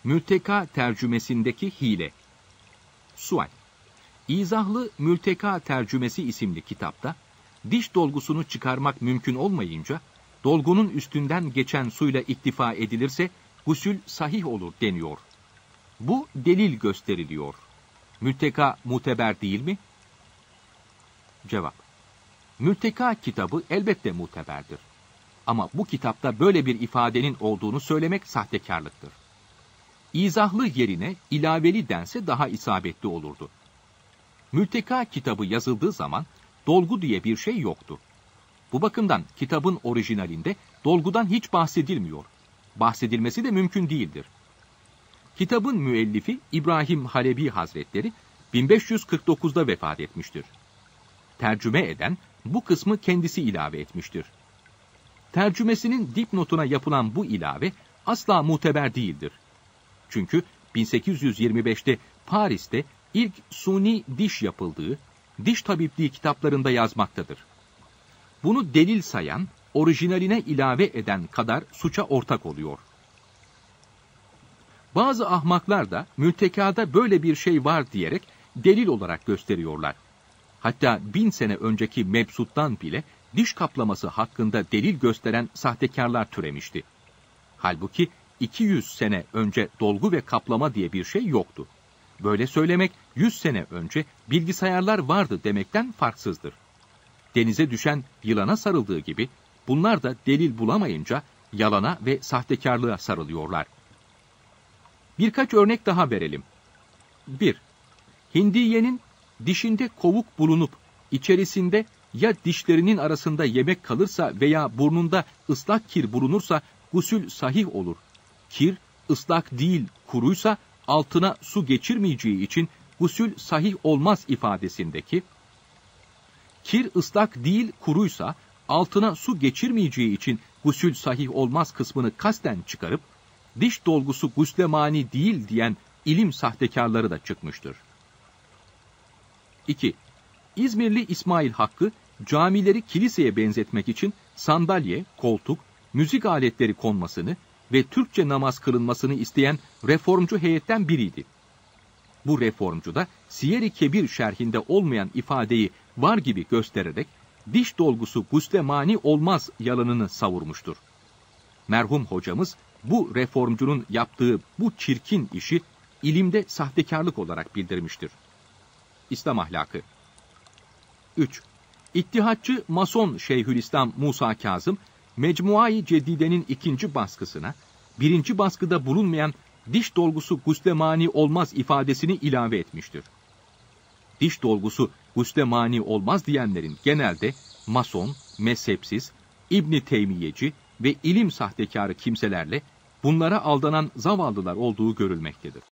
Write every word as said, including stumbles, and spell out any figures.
Mülteka tercümesindeki hile. Sual. İzahlı Mülteka tercümesi isimli kitapta, diş dolgusunu çıkarmak mümkün olmayınca, dolgunun üstünden geçen suyla iktifa edilirse, gusül sahih olur deniyor. Bu delil gösteriliyor. Mülteka muteber değil mi? Cevap. Mülteka kitabı elbette muteberdir. Ama bu kitapta böyle bir ifadenin olduğunu söylemek sahtekarlıktır. İzahlı yerine ilaveli dense daha isabetli olurdu. Mülteka kitabı yazıldığı zaman dolgu diye bir şey yoktu. Bu bakımdan kitabın orijinalinde dolgudan hiç bahsedilmiyor. Bahsedilmesi de mümkün değildir. Kitabın müellifi İbrahim Halebi Hazretleri bin beş yüz kırk dokuzda vefat etmiştir. Tercüme eden bu kısmı kendisi ilave etmiştir. Tercümesinin dipnotuna yapılan bu ilave asla muteber değildir. Çünkü bin sekiz yüz yirmi beşte Paris'te ilk suni diş yapıldığı, diş tabipliği kitaplarında yazmaktadır. Bunu delil sayan, orijinaline ilave eden kadar suça ortak oluyor. Bazı ahmaklar da mültekada böyle bir şey var diyerek delil olarak gösteriyorlar. Hatta bin sene önceki mebsuttan bile diş kaplaması hakkında delil gösteren sahtekarlar türemişti. Halbuki iki yüz sene önce dolgu ve kaplama diye bir şey yoktu. Böyle söylemek yüz sene önce bilgisayarlar vardı demekten farksızdır. Denize düşen yılana sarıldığı gibi bunlar da delil bulamayınca yalana ve sahtekarlığa sarılıyorlar. Birkaç örnek daha verelim. bir. Hindiyenin dişinde kovuk bulunup içerisinde ya dişlerinin arasında yemek kalırsa veya burnunda ıslak kir bulunursa gusül sahih olur. Kir ıslak değil kuruysa altına su geçirmeyeceği için gusül sahih olmaz ifadesindeki kir ıslak değil kuruysa altına su geçirmeyeceği için gusül sahih olmaz kısmını kasten çıkarıp diş dolgusu gusle mani değil diyen ilim sahtekarları da çıkmıştır. iki. İzmirli İsmail Hakkı camileri kiliseye benzetmek için sandalye, koltuk, müzik aletleri konmasını ve Türkçe namaz kılınmasını isteyen reformcu heyetten biriydi. Bu reformcu da Siyer-i Kebir şerhinde olmayan ifadeyi var gibi göstererek diş dolgusu gusle mani olmaz yalanını savurmuştur. Merhum hocamız bu reformcunun yaptığı bu çirkin işi ilimde sahtekarlık olarak bildirmiştir. İslam ahlakı. üç. İttihatçı Mason Şeyhülislam Musa Kazım, Mecmua-i Cedide'nin ikinci baskısına, birinci baskıda bulunmayan diş dolgusu gusle mani olmaz ifadesini ilave etmiştir. Diş dolgusu gusle mani olmaz diyenlerin genelde Mason, mezhepsiz, İbn-i Teymiyeci ve ilim sahtekarı kimselerle bunlara aldanan zavallılar olduğu görülmektedir.